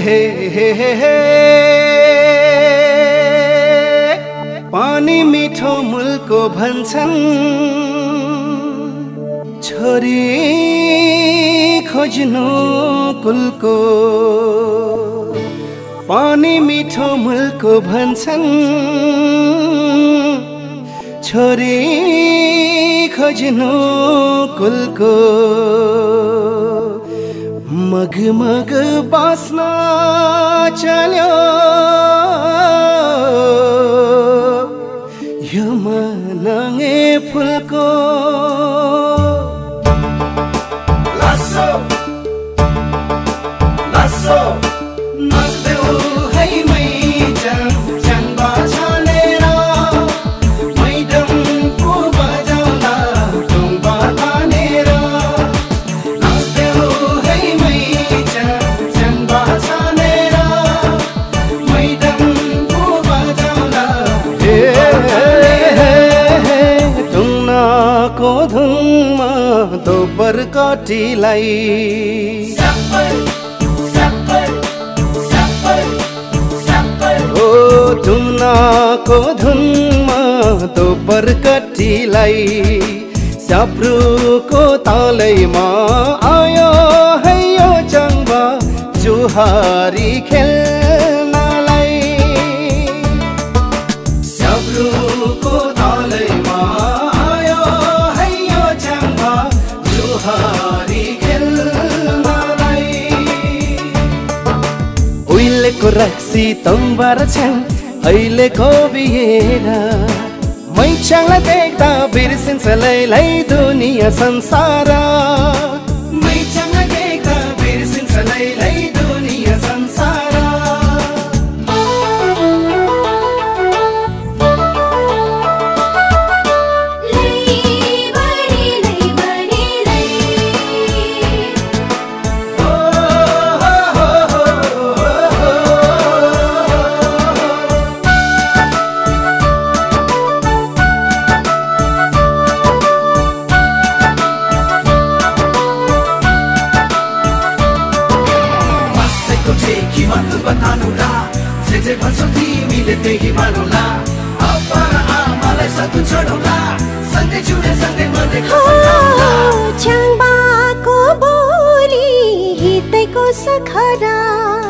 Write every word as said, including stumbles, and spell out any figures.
पानी मिठो मुलको भन्छन् छोरी खोज्नु कुलको पानी मिठो मुलको भन्छन् छोरी खोज्नु कुलको मगमग बास्न चल्यो यो मनगे फुलको लासो लासो नाच्देऊ है मैजन चन्बा छानेर मैडम पो बजाउला टुङ्बा तानेर नाच्देऊ है मैजन चन्बा छानेर मैडम पो बजाउला टुङ्नाको धुनमा दोब्बर काटीलाई टुङ्नाको धुनमा दोब्बर काटीलाई साप्रुको तालैमा आयो है यो चङ्बा जुहारी खेल्नलाई साप्रुको तालैमा आयो है यो चङ्बा जुहारी खेल्नलाई उहिलेको रक्सी तम्बार छन् अहिलेको बिहेर मैचाङलाई देख्दा बिर्सिन्छ लैलै दुनिया संसार मैचाङलाई देख्दा बिर्सिन्छ लैलै दुनिया संसार बतानुला जे जे भन्छौ तिमीले त्यही मानुला अप्पा र आमालाई साथु छोडौला सँगै जुने सँगै मर्ने खसाउला चङ्बाको बोली हितैको सखरा